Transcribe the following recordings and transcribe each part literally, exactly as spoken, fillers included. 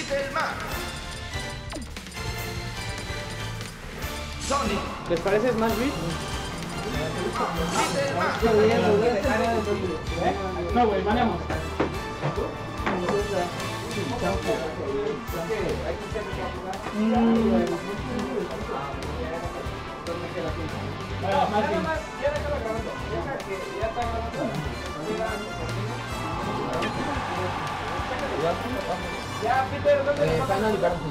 Fiddleman. Sonic. ¿Les parece Smash Beat? No, güey, manejamos. Ya, Peter, ¿dónde Eh, están al lugar.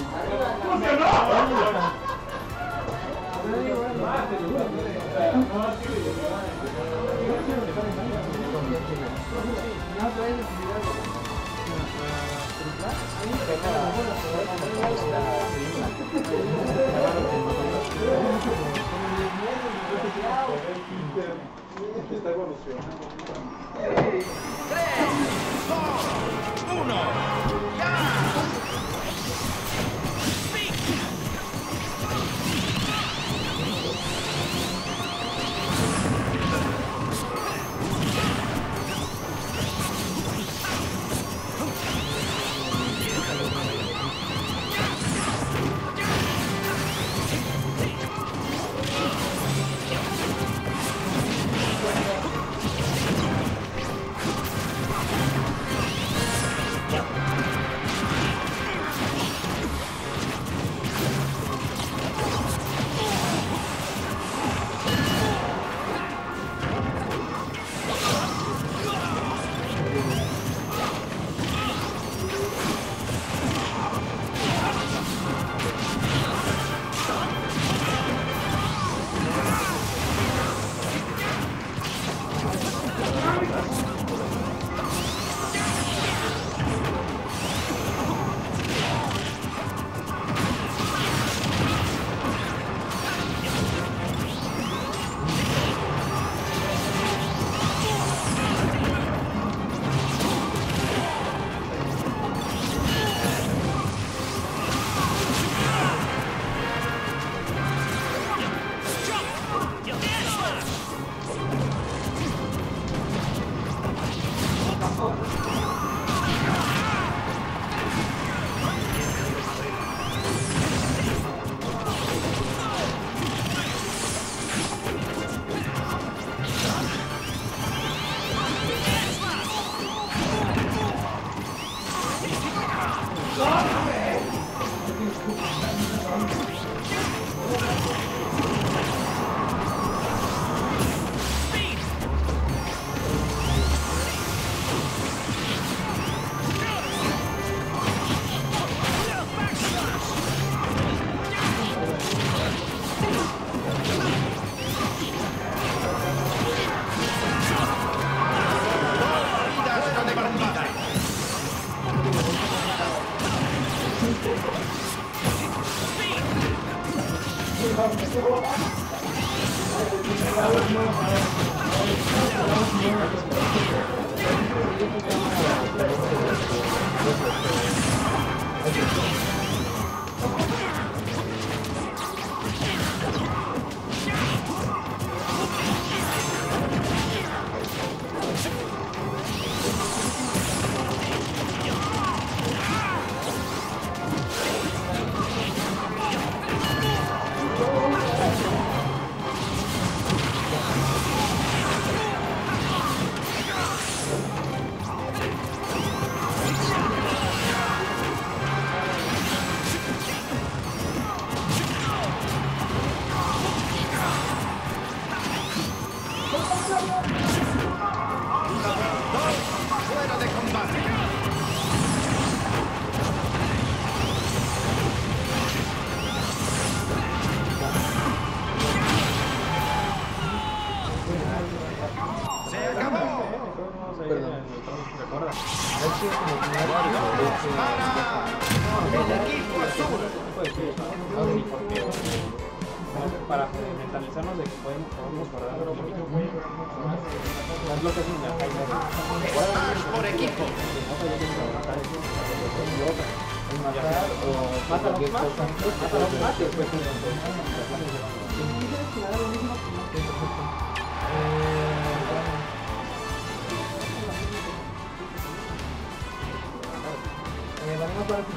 Está evolucionando. tres, dos, uno. ¡Ya! Fuera de combate. Se acabó. Perdón. Para el equipo azul. Para mentalizarnos de que podemos, podemos guardar un poquito las bloques en la calle. Smash por equipo. Matar o Mata a los cualquier más, cosa. mata a los más y después Eh, la misma para ti.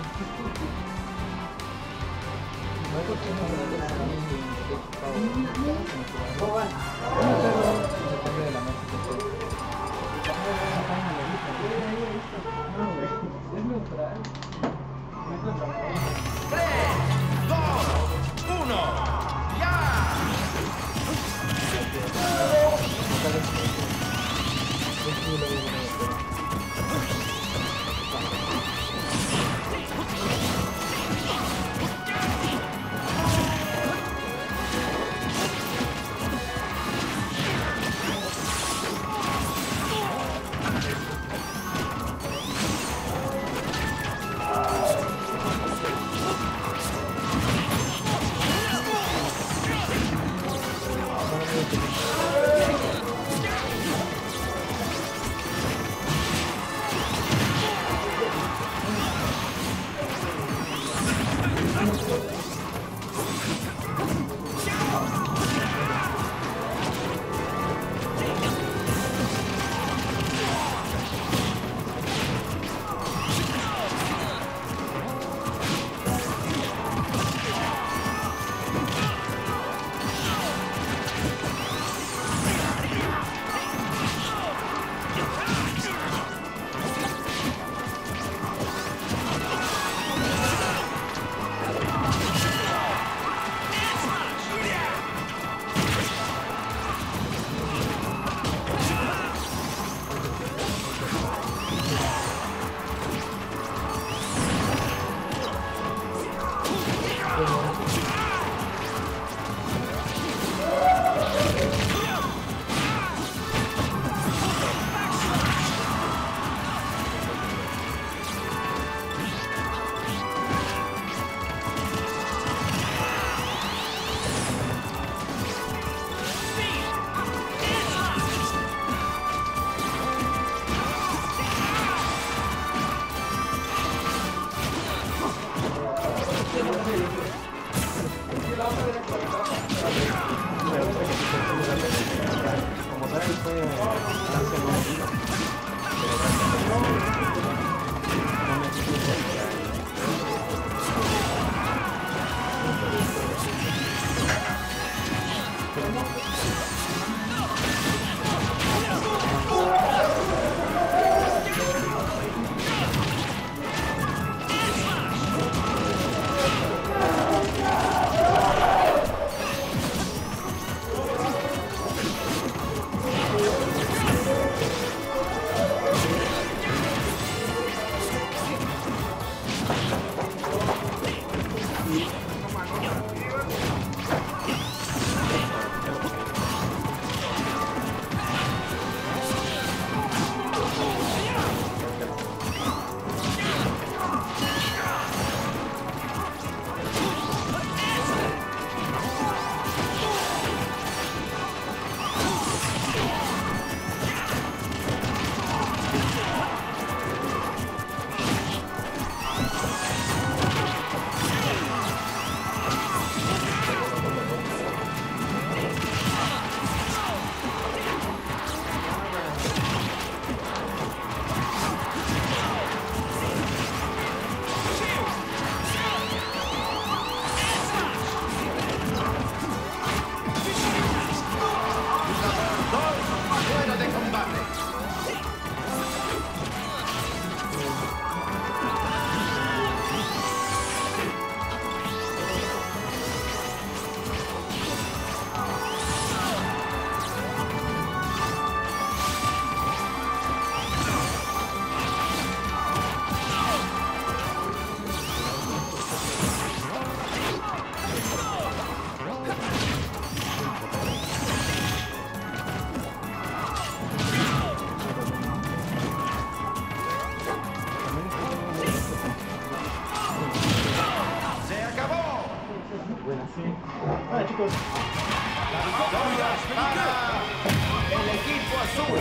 No es porque no se le da a mí ni ¿cómo va? Depende de la noche que esté. Es neutral. tres, dos, uno, ¡ya! Como sabes, fue hace unos días. No me Fuera de combate. Se acabó. Ah, chicos. La victoria es para el equipo azul.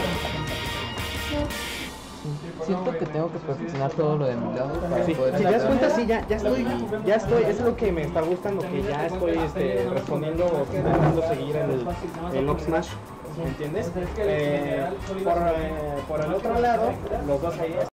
Siento que tengo que perfeccionar todo lo de mi lado para Sí, poder... si te das cuenta, sí, ya, ya estoy, ya estoy, eso es lo que me está gustando, que ya estoy este, respondiendo o intentando seguir el, el Up Smash, ¿me entiendes? Eh, por, eh, por el otro lado, los dos ahí